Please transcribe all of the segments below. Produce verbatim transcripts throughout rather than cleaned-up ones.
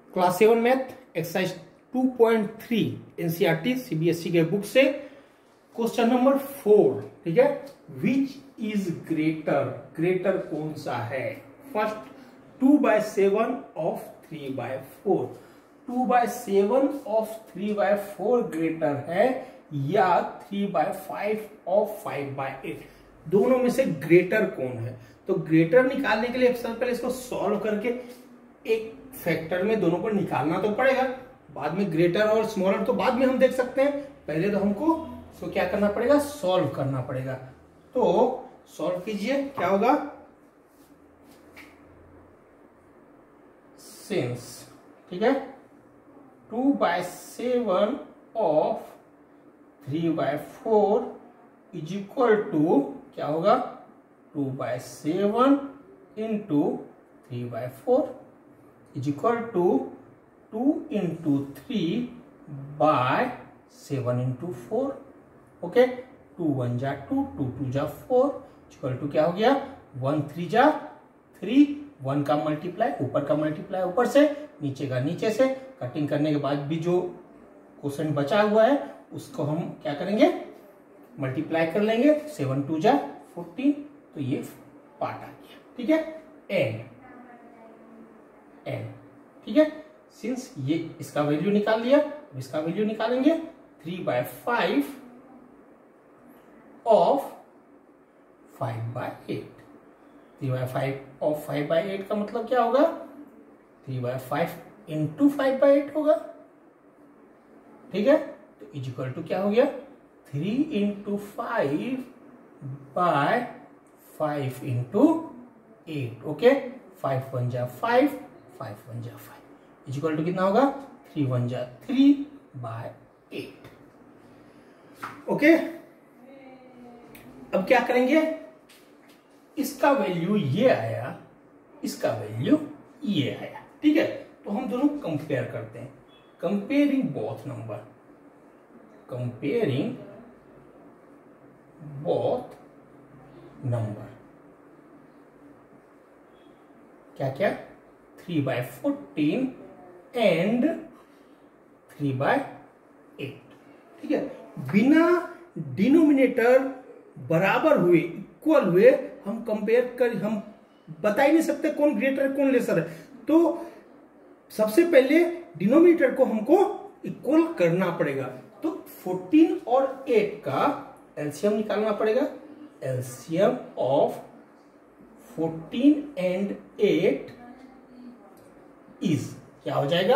Class seven math exercise two point three NCERT CBSE के book से question number four, ठीक है। Which is greater, greater कौन सा है? First, two by seven of three by four, two by seven of three by four greater है या three by five of five by eight? दोनों में से ग्रेटर कौन है? तो ग्रेटर निकालने के लिए सबसे पहले इसको सॉल्व करके एक फैक्टर में दोनों को निकालना तो पड़ेगा, बाद में ग्रेटर और स्मॉलर तो बाद में हम देख सकते हैं, पहले तो हमको इसको क्या करना पड़ेगा, सॉल्व करना पड़ेगा। तो सॉल्व कीजिए, क्या होगा? सिंस, ठीक है, two by seven of three by four is equal to क्या होगा, two by seven into three by four is equal to two into three by seven into four. Okay, two one जा two, two two जा four equal to क्या हो गया, one three जा three, one का multiply ऊपर का multiply ऊपर से, नीचे का नीचे से, कटिंग करने के बाद भी जो क्वेश्चन बचा हुआ है उसको हम क्या करेंगे, मल्टीप्लाई कर लेंगे, सेवन टू जा फोर्टीन, तो ये पार्ट आ गया, ठीक है। एन एन ठीक है, सिंस ये इसका वैल्यू निकाल लिया, इसका वैल्यू निकालेंगे, three by five of five by eight, three by five of five by eight का मतलब क्या होगा, three by five into five by eight होगा, ठीक है। तो इज इक्वल टू क्या हो गया, three into five by five into eight. Okay, five one जा फाइव, फाइव वन जा फाइव इज इक्वल टू कितना होगा, थ्री वन जा थ्री बाय एट। ओके, अब क्या करेंगे, इसका वैल्यू ये आया, इसका वैल्यू ये आया, ठीक है। तो हम दोनों कंपेयर करते हैं, comparing both number, comparing both number, क्या क्या, three by fourteen and three by eight, ठीक है। बिना डिनोमिनेटर बराबर हुए, इक्वल हुए, हम कंपेयर कर, हम बता ही नहीं सकते कौन ग्रेटर है कौन लेसर है। तो सबसे पहले डिनोमिनेटर को हमको इक्वल करना पड़ेगा, तो फोर्टीन और एट का एलसीएम निकालना पड़ेगा। LCM of fourteen and eight is क्या हो जाएगा,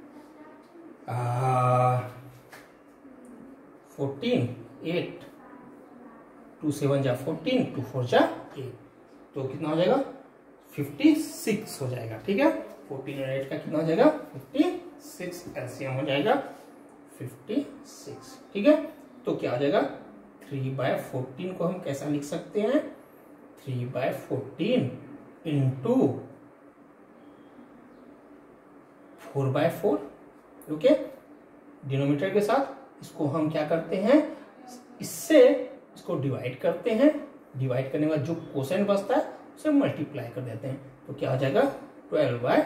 फोर्टीन एट, टू सेवन जा फोर्टीन, टू फोर जा एट, तो कितना हो जाएगा, फिफ्टी सिक्स हो जाएगा, ठीक है। फोर्टीन और एट का कितना हो जाएगा, फिफ्टी सिक्स, एलसीएम हो जाएगा फिफ्टी सिक्स, ठीक है। तो क्या हो जाएगा, थ्री बाय फोर्टीन को हम कैसा लिख सकते हैं, three by fourteen into four by four. Okay, denominator के साथ इसको हम क्या करते हैं, इससे इसको डिवाइड करते हैं, डिवाइड करने के बाद जो क्वोशेंट बचता है उसे मल्टीप्लाई कर देते हैं, तो क्या हो जाएगा, ट्वेल्व बाय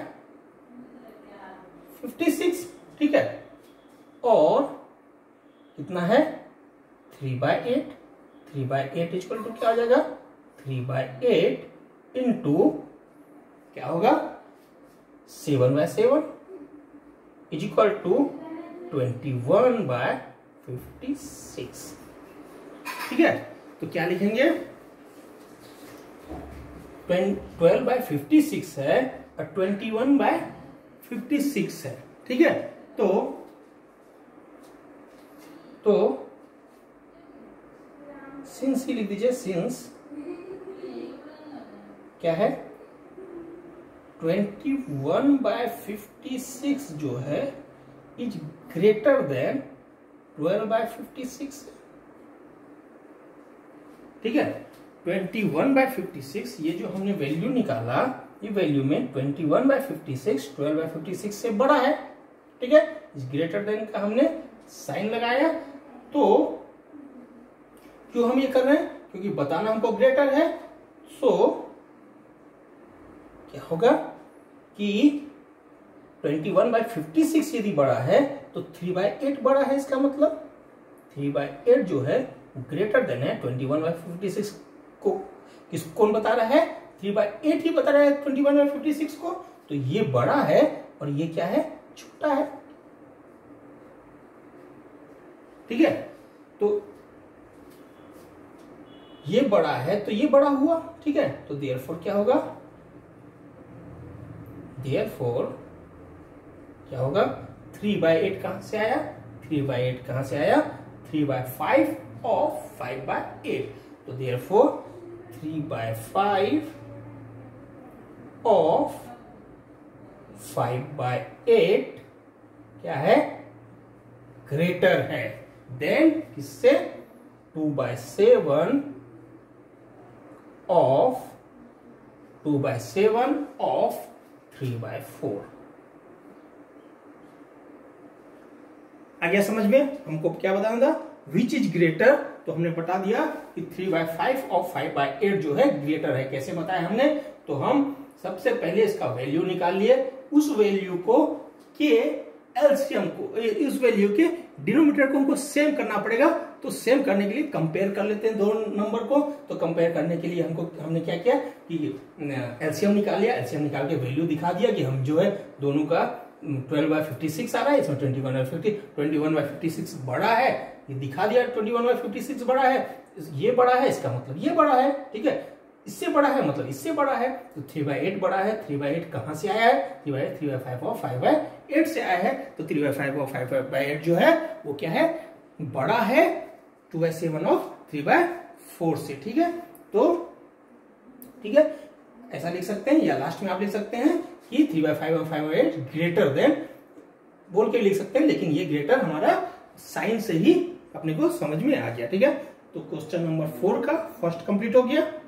फिफ्टी सिक्स, ठीक है। और कितना है, three by eight, three by eight equal to क्या हो जाएगा, थ्री बाय एट इंटू क्या होगा, seven by seven is equal to twenty one by fifty six, ठीक है। तो क्या लिखेंगे, ट्वेल्व बाय फिफ्टी सिक्स है और twenty one by fifty six है, ठीक है। तो तो सिंस ही लिख दीजिए, सिंस क्या है, twenty one by fifty six जो है is greater than twelve by fifty six, ठीक है। Twenty one by fifty six, ये जो हमने वैल्यू निकाला, ये वैल्यू में twenty one by fifty six twelve by fifty six से बड़ा है, ठीक है। इस ग्रेटर देन का हमने साइन लगाया, तो क्यों हम ये कर रहे हैं, क्योंकि बताना हमको ग्रेटर है, सो क्या होगा कि twenty one by fifty six यदि बड़ा है तो थ्री बाई एट बड़ा है, इसका मतलब थ्री बाई एट जो है ग्रेटर देन है twenty one by fifty six को। किस कौन बता रहा है? थ्री बाई एट ही बता रहा है twenty one by fifty six को। तो ये बड़ा है और ये क्या है? छोटा है। ठीक है, तो ये बड़ा है तो ये बड़ा हुआ। ठीक है, तो देयरफॉर क्या होगा? देयरफॉर क्या होगा? थ्री बाई एट कहां से आया? थ्री बाई एट कहां से आया? Three by five of five by eight. तो therefore three by five of five by eight क्या है? ग्रेटर है देन किससे? Two by seven of two by seven of three by four. आ गया समझ में? हमको क्या बताना था? Which is greater. तो हमने बता दिया कि थ्री बाई फाइव और फाइव बाई एट जो है ग्रेटर है। कैसे बताया हमने? तो हम सबसे पहले इसका वैल्यू निकाल लिए, उस वैल्यू को के एलसीएम को, इस वैल्यू के डिनोमिनेटर को हमको सेम करना पड़ेगा। तो सेम करने के लिए कंपेयर कर लेते हैं दो नंबर को। तो कंपेयर करने के लिए हमको हमने क्या किया कि एलसीएम निकाल लिया, एलसीएम निकाल के वैल्यू दिखा दिया कि हम जो है दोनों का ट्वेल्व बाई फिफ्टी सिक्स आ रहा है, इसमें twenty one by fifty twenty one by fifty six बड़ा है, ये दिखा दिया twenty one by fifty six बड़ा है, ये बड़ा है, इसका मतलब ये बड़ा है। ठीक है, इससे बड़ा है मतलब इससे बड़ा है। तो थ्री बाई एट बड़ा है। थ्री बाई एट कहां से आया है? Three by three by five और फाइव बाई एट से आया है। तो थ्री बाई फाइव और फाइव बाई एट जो है वो क्या है? बड़ा है two by seven of three by four से। ठीक है, तो ठीक है ऐसा लिख सकते हैं, या लास्ट में आप लिख सकते हैं कि थ्री बाई फाइव और five by eight greater than बोल के लिख सकते हैं, लेकिन ये ग्रेटर हमारा साइन से ही अपने को समझ में आ गया। ठीक है, तो क्वेश्चन नंबर फोर का फर्स्ट कंप्लीट हो गया।